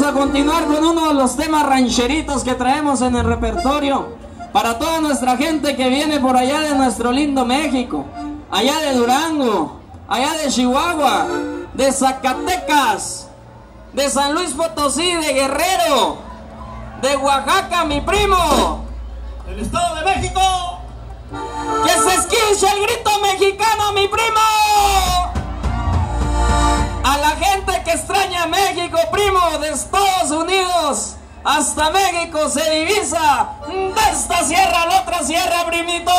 a continuar con uno de los temas rancheritos que traemos en el repertorio para toda nuestra gente que viene por allá de nuestro lindo México, allá de Durango, allá de Chihuahua, de Zacatecas, de San Luis Potosí, de Guerrero, de Oaxaca, mi primo, del Estado de México. ¡Que se escuche el grito mexicano, mi primo! A la gente que extraña México, primo, de Estados Unidos hasta México se divisa de esta sierra a la otra sierra, primito.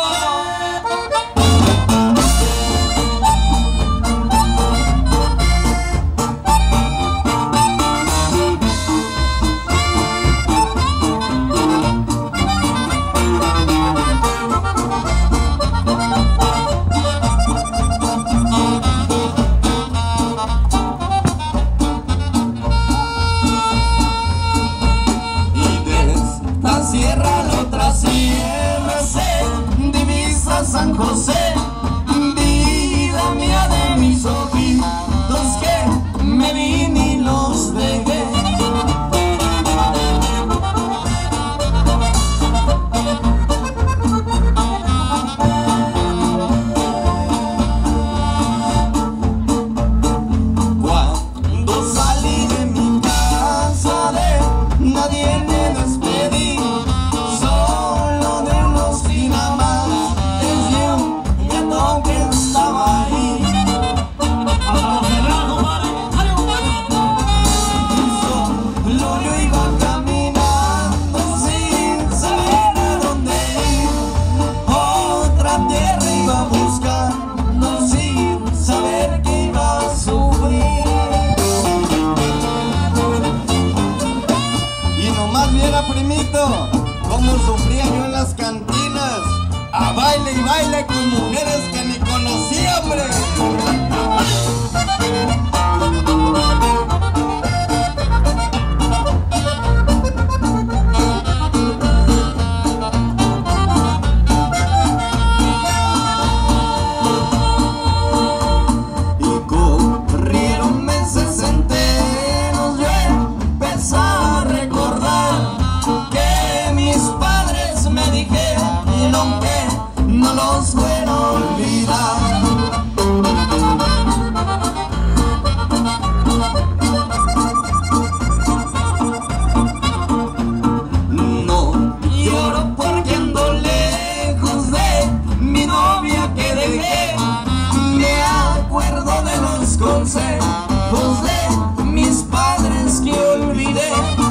San José, vida mía de mis ojitos que me vine y los dejé. Cuando salí de mi casa de nadie me despedí, solo de unos dinamás que estaba ahí. Solo yo iba caminando sin saber a dónde ir, otra tierra iba buscando sin saber que iba a sufrir. Y nomás viera, primito, cómo sufría yo en las cantinas, a baile y baile con mujeres que ni conocía, hombre. Y corrieron meses enteros, yo empecé a recordar que mis padres me dijeron que no los puedo olvidar. No lloro porque ando lejos de mi novia que dejé. Me acuerdo de los consejos de mis padres que olvidé.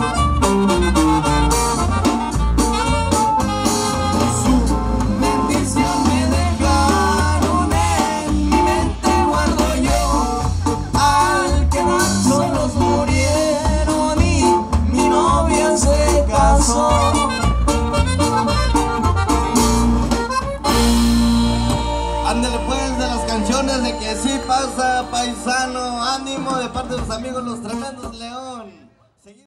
Ándale pues, de las canciones de que sí pasa, paisano, ánimo de parte de los amigos Los Tremendos León.